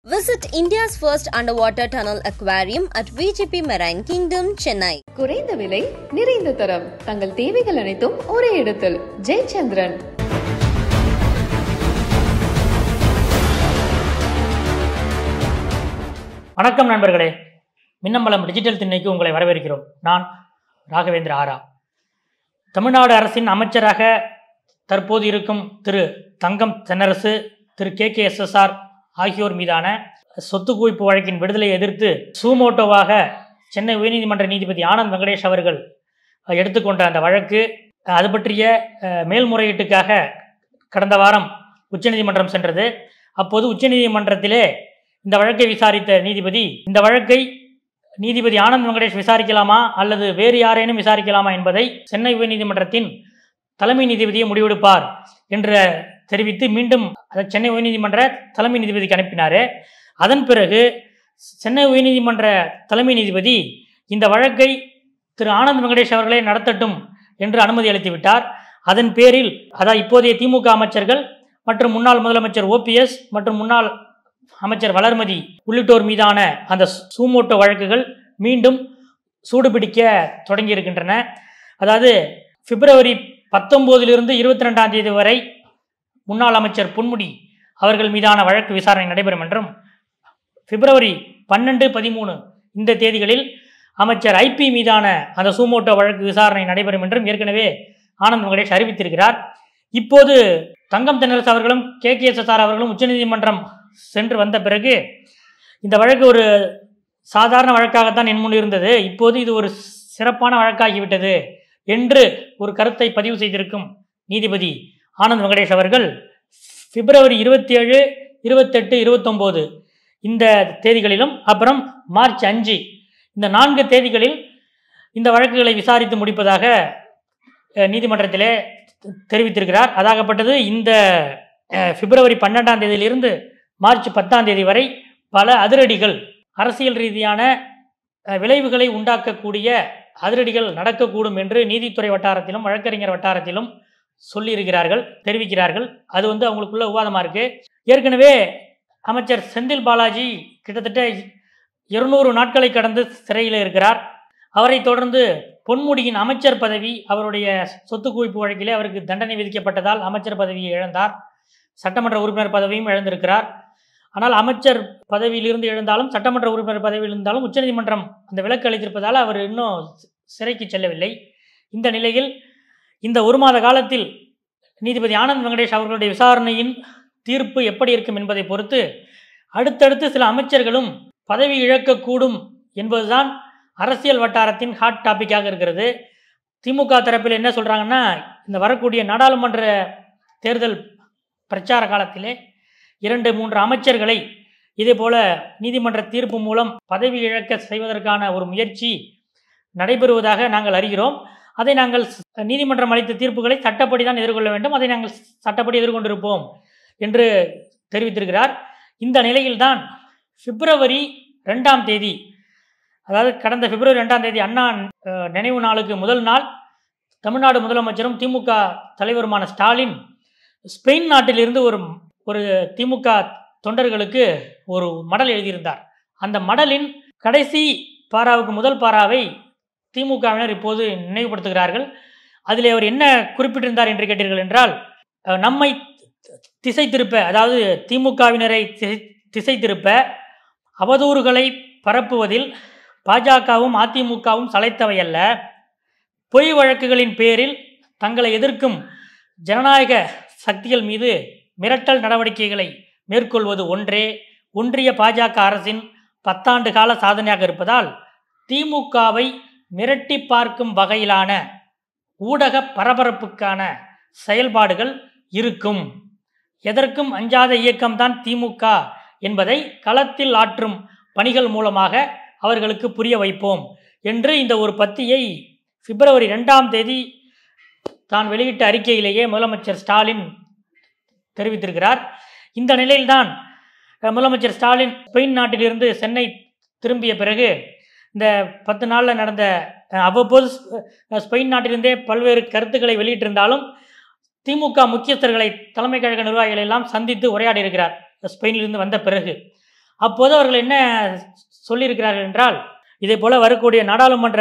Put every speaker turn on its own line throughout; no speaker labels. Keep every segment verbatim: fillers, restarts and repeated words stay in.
Visit India's first underwater tunnel aquarium at V G P Marine Kingdom, Chennai.
குறைந்த விலை, நிறைந்த தரம், தங்கள் தேவைகள் அனைத்தும் ஒரே இடத்தில். ஜெயச்சந்திரன்.
வணக்கம் நண்பர்களே, மின்னம்பலம் டிஜிட்டல் திண்ணைக்கு உங்களை வரவேற்கிறோம். நான் ராகவேந்திர ஆரா. தமிழ்நாடு அரசின் அமைச்சராக தற்போது இருக்கும் Thiru Thangam Thennarasu, Thiru K K S S R ஆகியோர் மீதான சொத்து குவிப்பு வழக்கின் விடுதலையை எதிர்த்து சூமோட்டோவாக சென்னை உயர்நீதிமன்ற நீதிபதி ஆனந்த் வெங்கடேஷ் அவர்கள் எடுத்துக்கொண்ட அந்த வழக்கு, அது பற்றிய மேல்முறையீட்டுக்காக கடந்த வாரம் உச்சநீதிமன்றம் சென்றது. அப்போது உச்சநீதிமன்றத்திலே இந்த வழக்கை விசாரித்த நீதிபதி இந்த வழக்கை நீதிபதி ஆனந்த் வெங்கடேஷ் விசாரிக்கலாமா அல்லது வேறு யாரேனும் விசாரிக்கலாமா என்பதை சென்னை உயர்நீதிமன்றத்தின் தலைமை நீதிபதியை முடிவெடுப்பார் என்று தெரிவித்து மீண்டும் சென்னை உயர்நீதிமன்ற தலைமை நீதிபதிக்கு அனுப்பினார். அதன் பிறகு சென்னை உயர்நீதிமன்ற தலைமை நீதிபதி இந்த வழக்கை திரு ஆனந்த் வெங்கடேஷ் அவர்களே நடத்தட்டும் என்று அனுமதி அளித்து விட்டார். அதன் பேரில் அதாவது இப்போதைய திமுக அமைச்சர்கள் மற்றும் முன்னாள் முதலமைச்சர் ஓ பி எஸ் மற்றும் முன்னாள் அமைச்சர் வளர்மதி உள்ளிட்டோர் மீதான அந்த சூமோட்டோ வழக்குகள் மீண்டும் சூடுபிடிக்க தொடங்கி இருக்கின்றன. அதாவது பிப்ரவரி பத்தொன்பதிலிருந்து இருபத்தி ரெண்டாம் தேதி வரை முன்னாள் அமைச்சர் பொன்முடி அவர்கள் மீதான வழக்கு விசாரணை நடைபெறும் என்றும், பிப்ரவரி பன்னெண்டு பதிமூணு இந்த தேதிகளில் அமைச்சர் ஐபி மீதான அந்த சூமோட்டோ வழக்கு விசாரணை நடைபெறும் என்றும் ஏற்கனவே ஆனந்த் வெங்கடேஷ் அறிவித்திருக்கிறார். இப்போது தங்கம் தென்னரசு அவர்களும் K K S S R அவர்களும் உச்சநீதிமன்றம் சென்று வந்த பிறகு இந்த வழக்கு ஒரு சாதாரண வழக்காகத்தான் என் முன் இருந்தது, இப்போது இது ஒரு சிறப்பான வழக்காகிவிட்டது என்று ஒரு கருத்தை பதிவு செய்திருக்கும் நீதிபதி ஆனந்த் வெங்கடேஷ் அவர்கள் பிப்ரவரி இருபத்தி ஏழு இருபத்தெட்டு இருபத்தொம்போது இந்த தேதிகளிலும் அப்புறம் மார்ச் அஞ்சு இந்த நான்கு தேதிகளில் இந்த வழக்குகளை விசாரித்து முடிப்பதாக நீதிமன்றத்திலே தெரிவித்திருக்கிறார். அதாகப்பட்டது இந்த பிப்ரவரி பன்னெண்டாம் தேதியிலிருந்து மார்ச் பத்தாம் தேதி வரை பல அதிரடிகள், அரசியல் ரீதியான விளைவுகளை உண்டாக்கக்கூடிய அதிரடிகள் நடக்கக்கூடும் என்று நீதித்துறை வட்டாரத்திலும் வழக்கறிஞர் வட்டாரத்திலும் சொல்லியிருக்கிறார்கள், தெரிவிக்கிறார்கள். அது வந்து அவங்களுக்குள்ள விவாதமாக இருக்குது. ஏற்கனவே அமைச்சர் செந்தில் பாலாஜி கிட்டத்தட்ட இருநூறு நாட்களை கடந்து சிறையில் இருக்கிறார். அவரை தொடர்ந்து பொன்முடியின் அமைச்சர் பதவி, அவருடைய சொத்து குவிப்பு வழக்கிலே அவருக்கு தண்டனை விதிக்கப்பட்டதால் அமைச்சர் பதவியை இழந்தார். சட்டமன்ற உறுப்பினர் பதவியும் இழந்திருக்கிறார். ஆனால் அமைச்சர் பதவியிலிருந்து எழுந்தாலும் சட்டமன்ற உறுப்பினர் பதவியில் இருந்தாலும் உச்சநீதிமன்றம் அந்த விலக்கு அளித்திருப்பதால் அவர் இன்னும் சிறைக்கு செல்லவில்லை. இந்த நிலையில் இந்த ஒரு மாத காலத்தில் நீதிபதி ஆனந்த் வெங்கடேஷ் அவர்களுடைய விசாரணையின் தீர்ப்பு எப்படி இருக்கும் என்பதை பொறுத்து அடுத்தடுத்து சில அமைச்சர்களும் பதவி இழக்கக்கூடும் என்பதுதான் அரசியல் வட்டாரத்தின் ஹாட் டாப்பிக்காக இருக்கிறது. திமுக தரப்பில் என்ன சொல்கிறாங்கன்னா, இந்த வரக்கூடிய நாடாளுமன்ற தேர்தல் பிரச்சார காலத்திலே இரண்டு மூன்று அமைச்சர்களை இதே போல நீதிமன்ற தீர்ப்பு மூலம் பதவி இழக்க செய்வதற்கான ஒரு முயற்சி நடைபெறுவதாக நாங்கள் அறிகிறோம். அதை நாங்கள் நீதிமன்றம் அளித்த தீர்ப்புகளை சட்டப்படி தான் எதிர்கொள்ள வேண்டும், அதை நாங்கள் சட்டப்படி எதிர்கொண்டிருப்போம் என்று தெரிவித்திருக்கிறார். இந்த நிலையில்தான் பிப்ரவரி ரெண்டாம் தேதி, அதாவது கடந்த பிப்ரவரி ரெண்டாம் தேதி அண்ணா நினைவு நாளுக்கு முதல் நாள் தமிழ்நாடு முதலமைச்சரும் திமுக தலைவருமான ஸ்டாலின் ஸ்பெயின் நாட்டிலிருந்து ஒரு ஒரு திமுக தொண்டர்களுக்கு ஒரு மடல் எழுதியிருந்தார். அந்த மடலின் கடைசி பாராவுக்கு முதல் பாராவை திமுகவினர் இப்போது நினைவுபடுத்துகிறார்கள். அதில் அவர் என்ன குறிப்பிட்டிருந்தார் என்று கேட்டீர்கள் என்றால், நம்மை திசை திருப்ப, அதாவது திமுகவினரை திசை திருப்ப அவதூறுகளை பரப்புவதில் பாஜகவும் அதிமுகவும் சளைத்தவை அல்ல, பொய் வழக்குகளின் பேரில் தங்களை எதிர்க்கும் ஜனநாயக சக்திகள் மீது மிரட்டல் நடவடிக்கைகளை மேற்கொள்வது ஒன்றே ஒன்றிய பாஜக அரசின் பத்தாண்டு கால சாதனையாக இருப்பதால் திமுகவை மிரட்டி பார்க்கும் வகையிலான ஊடக பரபரப்புக்கான செயல்பாடுகள் இருக்கும். எதற்கும் அஞ்சாத இயக்கம்தான் திமுக என்பதை களத்தில் ஆற்றும் பணிகள் மூலமாக அவர்களுக்கு புரிய வைப்போம் என்று இந்த ஒரு பத்தியை பிப்ரவரி ரெண்டாம் தேதி தான் வெளியிட்ட அறிக்கையிலேயே முதலமைச்சர் ஸ்டாலின் தெரிவித்திருக்கிறார். இந்த நிலையில்தான் முதலமைச்சர் ஸ்டாலின் ஸ்பெயின் நாட்டிலிருந்து சென்னை திரும்பிய பிறகு இந்த பத்து நாளில் நடந்த அவ்வப்போது ஸ்பெயின் நாட்டிலிருந்தே பல்வேறு கருத்துக்களை வெளியிட்டிருந்தாலும் திமுக முக்கியஸ்தர்களை, தலைமை கழக நிர்வாகிகளை எல்லாம் சந்தித்து உரையாடி இருக்கிறார் ஸ்பெயினிலிருந்து வந்த பிறகு. அப்போது அவர்கள் என்ன சொல்லியிருக்கிறார்கள் என்றால், இதே போல் வரக்கூடிய நாடாளுமன்ற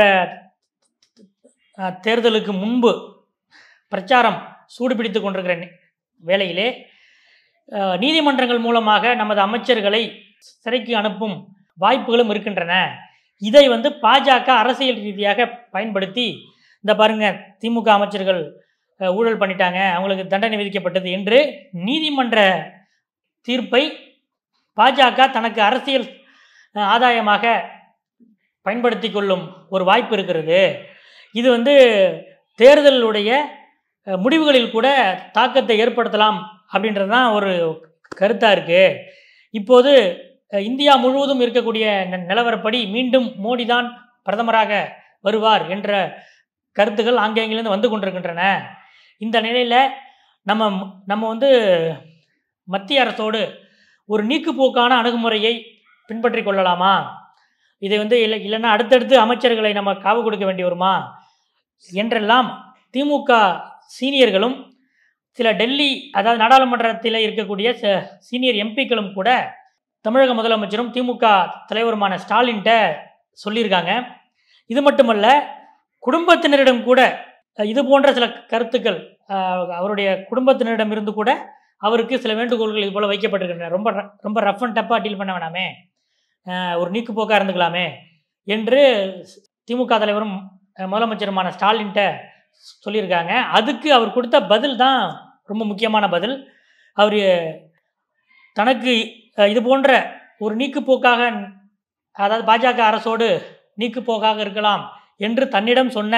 தேர்தலுக்கு முன்பு பிரச்சாரம் சூடுபிடித்து கொண்டிருக்கிற வேளையிலே நீதிமன்றங்கள் மூலமாக நமது அமைச்சர்களை சிறைக்கு அனுப்பும் வாய்ப்புகளும் இருக்கின்றன. இதை வந்து பாஜக அரசியல் ரீதியாக பயன்படுத்தி, இந்த பாருங்க திமுக அமைச்சர்கள் ஊழல் பண்ணிட்டாங்க, அவங்களுக்கு தண்டனை விதிக்கப்பட்டது என்று நீதிமன்ற தீர்ப்பை பாஜக தனக்கு அரசியல் ஆதாயமாக பயன்படுத்தி கொள்ளும் ஒரு வாய்ப்பு இருக்கிறது. இது வந்து தேர்தலுடைய முடிவுகளில் கூட தாக்கத்தை ஏற்படுத்தலாம் அப்படின்றது தான் ஒரு கருத்தாக இருக்குது. இப்போது இந்தியா முழுவதும் இருக்கக்கூடிய நிலவரப்படி மீண்டும் மோடி தான் பிரதமராக வருவார் என்ற கருத்துக்கள் ஆங்கிலேருந்து வந்து கொண்டிருக்கின்றன. இந்த நிலையில் நம்ம நம்ம வந்து மத்திய அரசோடு ஒரு நீக்குப்போக்கான அணுகுமுறையை பின்பற்றி கொள்ளலாமா? இதை வந்து இல்லை இல்லைன்னா அடுத்தடுத்து அமைச்சர்களை நம்ம காவு கொடுக்க வேண்டி வருமா என்றெல்லாம் திமுக சீனியர்களும் சில டெல்லி, அதாவது நாடாளுமன்றத்தில் இருக்கக்கூடிய சீனியர் எம்பிக்களும் கூட தமிழக முதலமைச்சரும் திமுக தலைவருமான ஸ்டாலின்கிட்ட சொல்லியிருக்காங்க. இது மட்டுமல்ல, குடும்பத்தினரிடம் கூட இது போன்ற சில கருத்துக்கள் அவருடைய குடும்பத்தினரிடம் இருந்து கூட அவருக்கு சில வேண்டுகோள்கள் இது போல் வைக்கப்பட்டிருக்கின்றன. ரொம்ப ரொம்ப ரஃப் அண்ட் டப்பாக டீல் பண்ண வேணாமே, ஒரு நீக்குப்போக்காக இருந்துக்கலாமே என்று திமுக தலைவரும் முதலமைச்சருமான ஸ்டாலின்கிட்ட சொல்லியிருக்காங்க. அதுக்கு அவர் கொடுத்த பதில் தான் ரொம்ப முக்கியமான பதில். அவர் தனக்கு இது போன்ற ஒரு நீக்குப்போக்காக, அதாவது பாஜக அரசோடு நீக்குப்போக்காக இருக்கலாம் என்று தன்னிடம் சொன்ன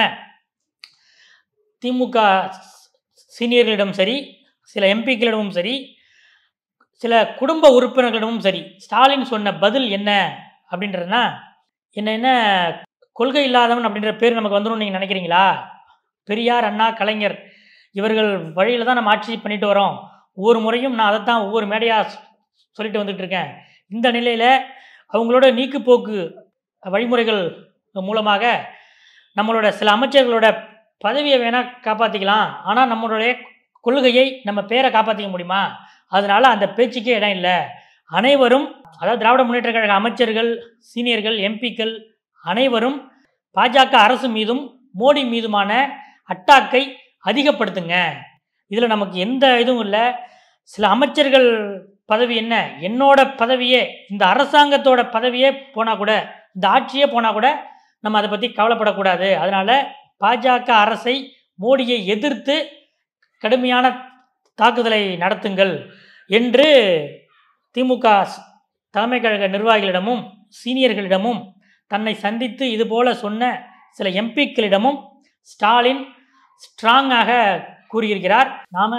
திமுக சீனியர்களிடம் சரி, சில எம்பிக்களிடமும் சரி, சில குடும்ப உறுப்பினர்களிடமும் சரி, ஸ்டாலின் சொன்ன பதில் என்ன அப்படின்றதுனா, என்ன என்ன கொள்கை இல்லாதவன் அப்படின்ற பேர் நமக்கு வந்துடும் நீங்கள் நினைக்கிறீங்களா? பெரியார், அண்ணா, கலைஞர் இவர்கள் வழியில் தான் நம்ம ஆட்சி பண்ணிட்டு வரோம். ஒவ்வொரு முறையும் நான் அதை தான் ஒவ்வொரு மேடையாக சொல்லிட்டு வந்துட்டு இருக்கேன். இந்த நிலையில் அவங்களோட நீக்குப்போக்கு வழிமுறைகள் மூலமாக நம்மளோட சில அமைச்சர்களோட பதவியை வேணால் காப்பாற்றிக்கலாம், ஆனால் நம்மளுடைய கொள்கையை, நம்ம பேரை காப்பாற்றிக்க முடியுமா? அதனால் அந்த பேச்சுக்கே இடம் இல்லை. அனைவரும், அதாவது திராவிட முன்னேற்ற கழக அமைச்சர்கள், சீனியர்கள், எம்பிக்கள் அனைவரும் பாஜக அரசு மீதும் மோடி மீதுமான அட்டாக்கை அதிகப்படுத்துங்க. இதில் நமக்கு எந்த இதுவும் இல்லை. சில அமைச்சர்கள் பதவி என்ன, என்னோட பதவியே, இந்த அரசாங்கத்தோட பதவியே போனால் கூட, இந்த ஆட்சியே போனால் கூட நம்ம அதை பற்றி கவலைப்படக்கூடாது. அதனால் பாஜக அரசை, மோடியை எதிர்த்து கடுமையான தாக்குதலை நடத்துங்கள் என்று திமுக தலைமை கழக நிர்வாகிகளிடமும் சீனியர்களிடமும் தன்னை சந்தித்து இதுபோல சொன்ன சில எம்பிக்களிடமும் ஸ்டாலின் ஸ்ட்ராங்காக கூறியிருக்கிறார். நாம்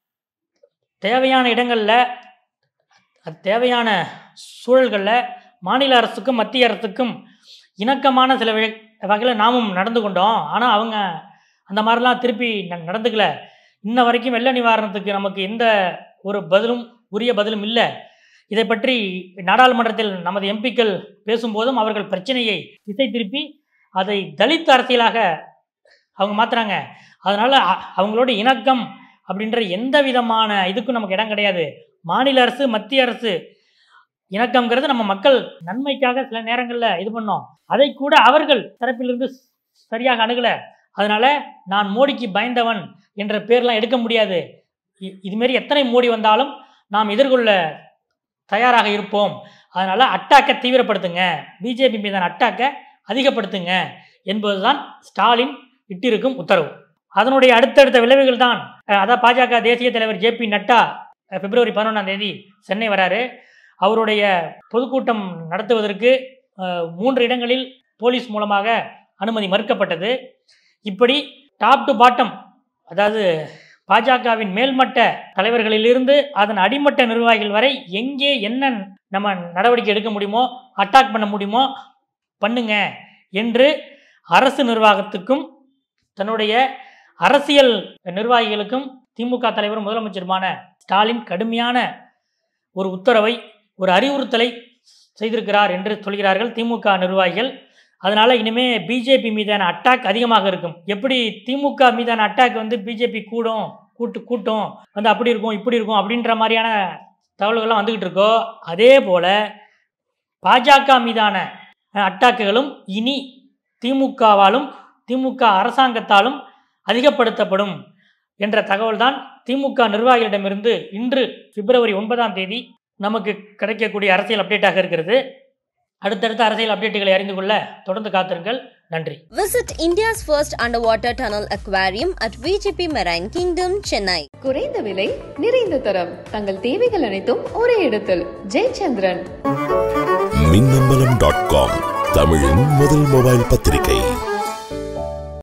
தேவையான இடங்களில், தேவையான சூழல்களில் மாநில அரசுக்கும் மத்திய அரசுக்கும் இணக்கமான சில வகையில் நாமும் நடந்து கொண்டோம். ஆனால் அவங்க அந்த மாதிரிலாம் திருப்பி நடந்துக்கல. இன்ன வரைக்கும் வெள்ள நிவாரணத்துக்கு நமக்கு எந்த ஒரு பதிலும், உரிய பதிலும் இல்லை. இதை பற்றி நாடாளுமன்றத்தில் நமது எம்பிக்கள் பேசும்போதும் அவர்கள் பிரச்சனையை திசை திருப்பி அதை தலித் அரசியலாக அவங்க மாற்றுறாங்க. அதனால் அவங்களோட இணக்கம் அப்படின்ற எந்த விதமான இதுக்கும் நமக்கு இடம் கிடையாது. மாநில அரசு, மத்திய அரசு இணக்கம்ங்கிறது நம்ம மக்கள் நன்மைக்காக சில நேரங்களில் இது பண்ணோம். அதை கூட அவர்கள் தரப்பிலிருந்து சரியாக அணுகலை. அதனால் நான் மோடிக்கு பயந்தவன் என்ற பேர்லாம் எடுக்க முடியாது. இதுமாரி எத்தனை மோடி வந்தாலும் நாம் எதிர்கொள்ள தயாராக இருப்போம். அதனால் அட்டாக்கை தீவிரப்படுத்துங்க, பிஜேபி மீதான அட்டாக்கை அதிகப்படுத்துங்க என்பதுதான் ஸ்டாலின் இட்டிருக்கும் உத்தரவு. அதனுடைய அடுத்தடுத்த விளைவுகள் தான், அதான் பாஜக தேசிய தலைவர் ஜே பி நட்டா பிப்ரவரி பதினொன்றாம் தேதி சென்னை வராரு. அவருடைய பொதுக்கூட்டம் நடத்துவதற்கு மூன்று இடங்களில் போலீஸ் மூலமாக அனுமதி மறுக்கப்பட்டது. இப்படி டாப் டு பாட்டம், அதாவது பாஜகவின் மேல்மட்ட தலைவர்களிலிருந்து அதன் அடிமட்ட நிர்வாகிகள் வரை எங்கே என்ன நம்ம நடவடிக்கை எடுக்க முடியுமோ, அட்டாக் பண்ண முடியுமோ பண்ணுங்க என்று அரசு நிர்வாகத்துக்கும் தன்னுடைய அரசியல் நிர்வாகிகளுக்கும் திமுக தலைவரும் முதலமைச்சருமான ஸ்டாலின் கடுமையான ஒரு உத்தரவை, ஒரு அறிவுறுத்தலை செய்திருக்கிறார் என்று சொல்கிறார்கள் திமுக நிர்வாகிகள். அதனால் இனிமேல் பிஜேபி மீதான அட்டாக் அதிகமாக இருக்கும். எப்படி திமுக மீதான அட்டாக் வந்து பிஜேபி கூடும் கூட்டு கூட்டம் வந்து அப்படி இருக்கும் இப்படி இருக்கும் அப்படின்ற மாதிரியான தகவல்கள்லாம் வந்துக்கிட்டு இருக்கோ, அதே போல் பாஜக மீதான அட்டாக்குகளும் இனி திமுகவாலும் திமுக அரசாங்கத்தாலும் அதிகப்படுத்தப்படும் என்ற தகவல்தான் திமுக நிர்வாகிகளிடமிருந்து இன்று பிப்ரவரி ஒன்பதாம் தேதி நமக்கு கிடைக்கக்கூடிய அரசியல் அப்டேட்டாக இருக்கிறது. அடுத்தடுத்த அரசியல் அப்டேட்டுகளை அறிந்து கொள்ள தொடர்ந்து காத்திருங்கள். நன்றி.
Visit India's first underwater tunnel aquarium at V G P Marine Kingdom, Chennai.
குறைந்த விலை, நிறைந்த தரம், தங்கள் தேவைகள் அனைத்தும் ஒரே இடத்தில். ஜெயச்சந்திரன்.
மின்னம்பலம் டாட் காம் தமிழின் முதல் மொபைல் பத்திரிகை.